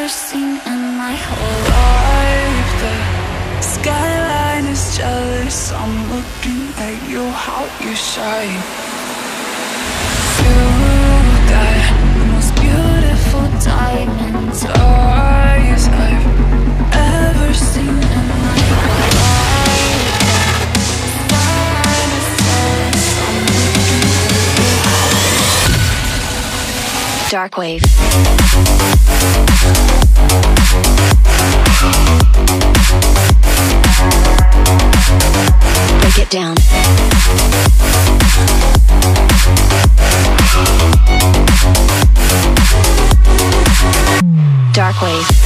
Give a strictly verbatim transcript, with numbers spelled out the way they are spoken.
seen in my whole life. The skyline is jealous, I'm looking at you, how you shine. You got the most beautiful diamonds eyes I've ever seen in my whole life. Skyline is jealous, I'm looking at you, how you shine. Dark Wave. Break it down. Dark Wave.